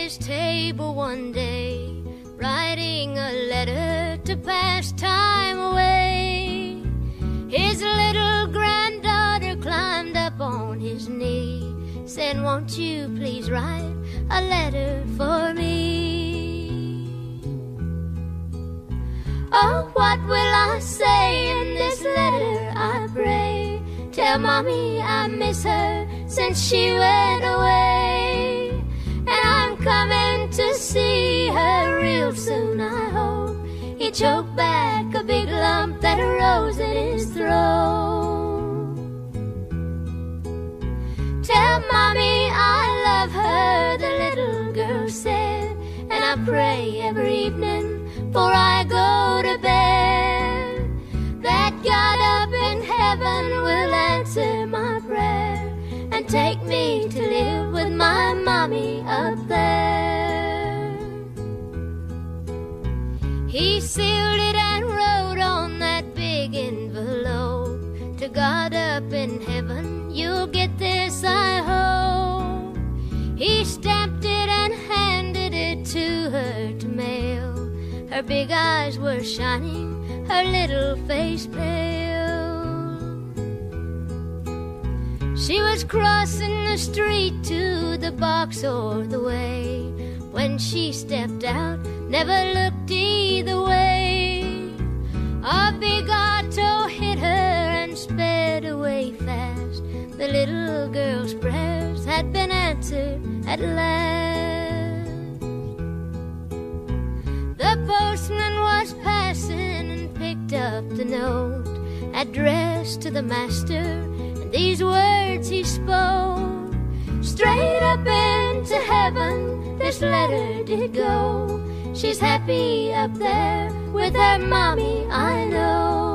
his table one day, writing a letter to pass time away. His little granddaughter climbed up on his knee, said, "Won't you please write a letter for me?" Oh, what will I say in this letter, I pray? Tell Mommy I miss her since she went away, and I'm coming to see her real soon, I hope. He choked back a big lump that arose in his throat. Tell Mommy I love her, the little girl said, and I pray every evening before I go to bed that God up in heaven will answer my prayer and take me to live with my Mommy up there. He sealed it and wrote on that big envelope, "To God up in heaven, you'll get this, I hope." He stamped it and handed it to her to mail. Her big eyes were shining, her little face pale. She was crossing the street to the box or the way. When she stepped out, never looked either way. A big auto hit her and sped away fast. The little girl's prayers had been answered at last. The postman was passing and picked up the note addressed to the master, and these words he spoke. Straight up into heaven this letter did go. She's happy up there with her Mommy, I know.